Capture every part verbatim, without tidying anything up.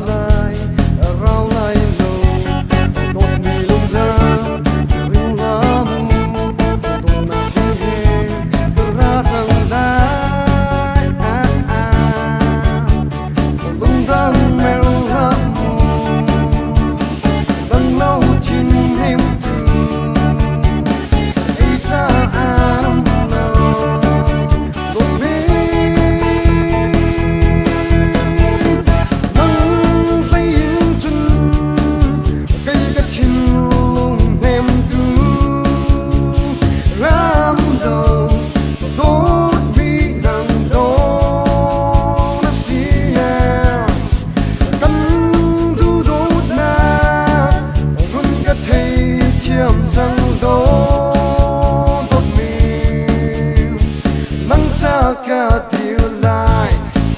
lai rau lai lo tot mi lung la ring la mu tot na ki he ra sang lai a a lung dang me la mu dang lâu chin hem tu ai cha an lo tot mi cả tiêu lại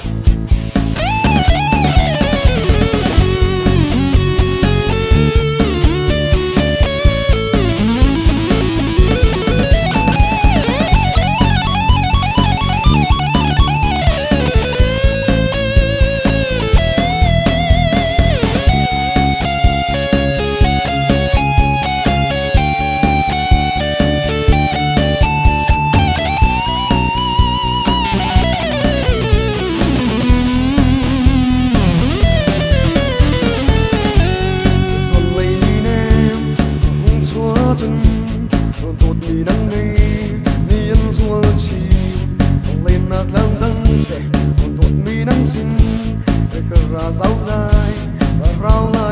tốt mi nắng đi mi ăn rùa chi lên nát lang đắng sẽ tốt mi nắng xin cái ra rau lai rau lai